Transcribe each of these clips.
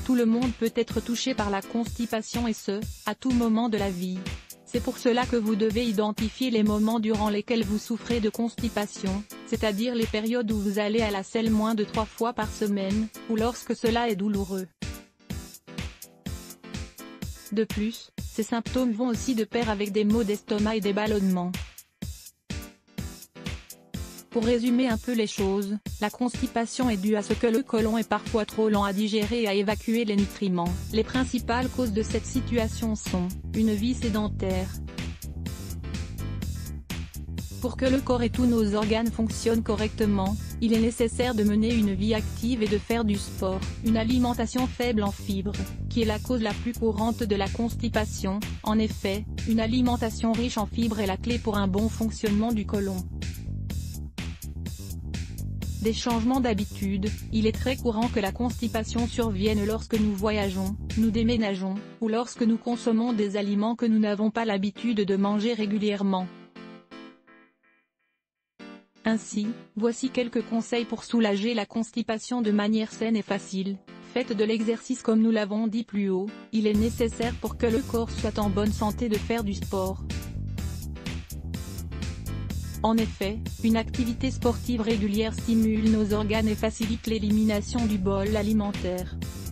Tout le monde peut être touché par la constipation et ce, à tout moment de la vie. C'est pour cela que vous devez identifier les moments durant lesquels vous souffrez de constipation, c'est-à-dire les périodes où vous allez à la selle moins de 3 fois par semaine, ou lorsque cela est douloureux. De plus, ces symptômes vont aussi de pair avec des maux d'estomac et des ballonnements. Pour résumer un peu les choses, la constipation est due à ce que le côlon est parfois trop lent à digérer et à évacuer les nutriments. Les principales causes de cette situation sont, une vie sédentaire. Pour que le corps et tous nos organes fonctionnent correctement, il est nécessaire de mener une vie active et de faire du sport. Une alimentation faible en fibres, qui est la cause la plus courante de la constipation. En effet, une alimentation riche en fibres est la clé pour un bon fonctionnement du côlon. Des changements d'habitude, il est très courant que la constipation survienne lorsque nous voyageons, nous déménageons, ou lorsque nous consommons des aliments que nous n'avons pas l'habitude de manger régulièrement. Ainsi, voici quelques conseils pour soulager la constipation de manière saine et facile. Faites de l'exercice comme nous l'avons dit plus haut, il est nécessaire pour que le corps soit en bonne santé de faire du sport. En effet, une activité sportive régulière stimule nos organes et facilite l'élimination du bol alimentaire.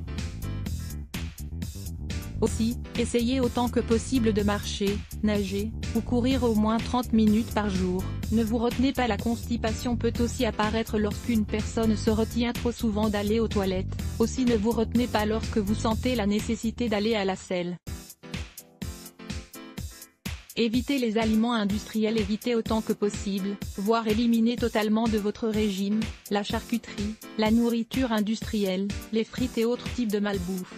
Aussi, essayez autant que possible de marcher, nager, ou courir au moins 30 minutes par jour. Ne vous retenez pas, la constipation peut aussi apparaître lorsqu'une personne se retient trop souvent d'aller aux toilettes. Aussi ne vous retenez pas lorsque vous sentez la nécessité d'aller à la selle. Évitez les aliments industriels, évitez autant que possible, voire éliminez totalement de votre régime, la charcuterie, la nourriture industrielle, les frites et autres types de malbouffe.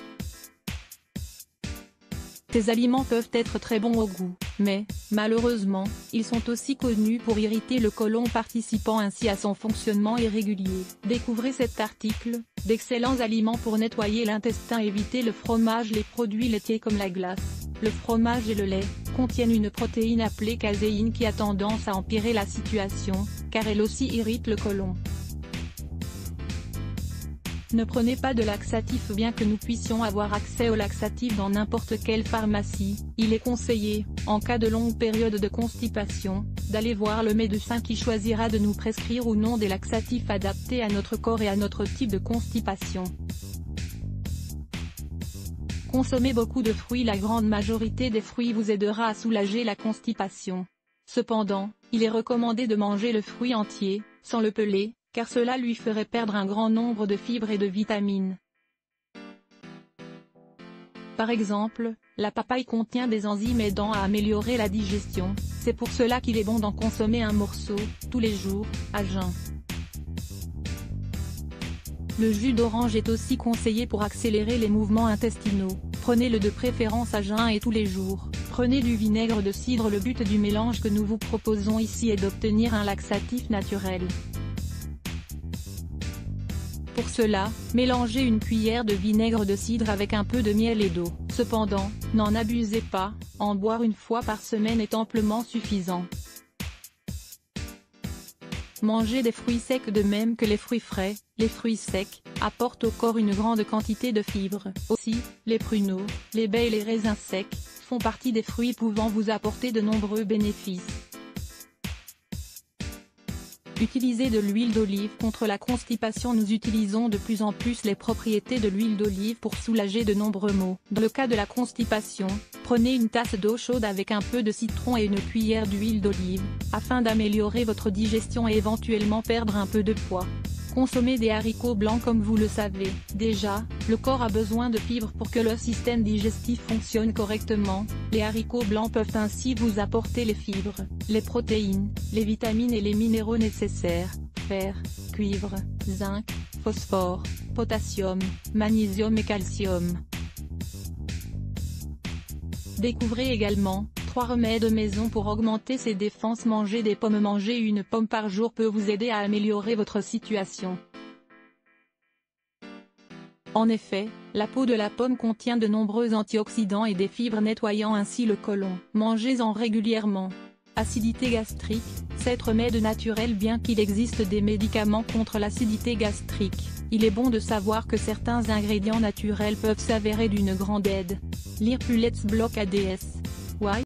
Ces aliments peuvent être très bons au goût, mais, malheureusement, ils sont aussi connus pour irriter le côlon, participant ainsi à son fonctionnement irrégulier. Découvrez cet article, d'excellents aliments pour nettoyer l'intestin. Évitez le fromage. Les produits laitiers comme la glace, le fromage et le lait, contiennent une protéine appelée caséine qui a tendance à empirer la situation, car elle aussi irrite le côlon. Ne prenez pas de laxatif. Bien que nous puissions avoir accès aux laxatifs dans n'importe quelle pharmacie, il est conseillé, en cas de longue période de constipation, d'aller voir le médecin qui choisira de nous prescrire ou non des laxatifs adaptés à notre corps et à notre type de constipation. Consommez beaucoup de fruits. La grande majorité des fruits vous aidera à soulager la constipation. Cependant, il est recommandé de manger le fruit entier, sans le peler, car cela lui ferait perdre un grand nombre de fibres et de vitamines. Par exemple, la papaye contient des enzymes aidant à améliorer la digestion, c'est pour cela qu'il est bon d'en consommer un morceau, tous les jours, à jeun. Le jus d'orange est aussi conseillé pour accélérer les mouvements intestinaux, prenez-le de préférence à jeun et tous les jours. Prenez du vinaigre de cidre. Le but du mélange que nous vous proposons ici est d'obtenir un laxatif naturel. Pour cela, mélangez une cuillère de vinaigre de cidre avec un peu de miel et d'eau. Cependant, n'en abusez pas, en boire une fois par semaine est amplement suffisant. Mangez des fruits secs de même que les fruits frais. Les fruits secs apportent au corps une grande quantité de fibres. Aussi, les pruneaux, les baies et les raisins secs font partie des fruits pouvant vous apporter de nombreux bénéfices. Utilisez de l'huile d'olive contre la constipation. Nous utilisons de plus en plus les propriétés de l'huile d'olive pour soulager de nombreux maux. Dans le cas de la constipation, prenez une tasse d'eau chaude avec un peu de citron et une cuillère d'huile d'olive, afin d'améliorer votre digestion et éventuellement perdre un peu de poids. Consommez des haricots blancs. Comme vous le savez déjà, le corps a besoin de fibres pour que le système digestif fonctionne correctement. Les haricots blancs peuvent ainsi vous apporter les fibres, les protéines, les vitamines et les minéraux nécessaires, fer, cuivre, zinc, phosphore, potassium, magnésium et calcium. Découvrez également 3 remèdes maison pour augmenter ses défenses. Manger des pommes. Manger une pomme par jour peut vous aider à améliorer votre situation. En effet, la peau de la pomme contient de nombreux antioxydants et des fibres nettoyant ainsi le côlon. Mangez-en régulièrement. Acidité gastrique, cet remède naturel. Bien qu'il existe des médicaments contre l'acidité gastrique, il est bon de savoir que certains ingrédients naturels peuvent s'avérer d'une grande aide. Lire Pulet's Block ADS.